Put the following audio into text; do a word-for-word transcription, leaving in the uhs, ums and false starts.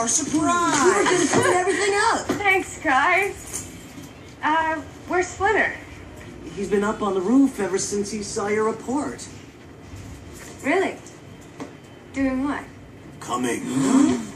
our surprise. We were going to clean everything up. Thanks, guys. Uh, where's Splinter? He's been up on the roof ever since he saw your report. Really? Doing what? Coming.